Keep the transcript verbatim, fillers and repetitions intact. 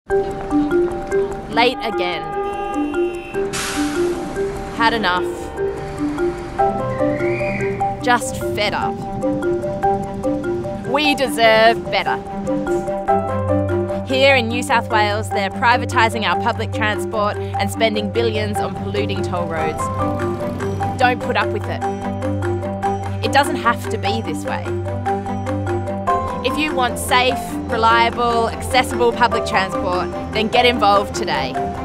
Late again. Had enough. Just fed up. We deserve better. Here in New South Wales, they're privatising our public transport and spending billions on polluting toll roads. Don't put up with it. It doesn't have to be this way. If you want safe, reliable, accessible public transport, then get involved today.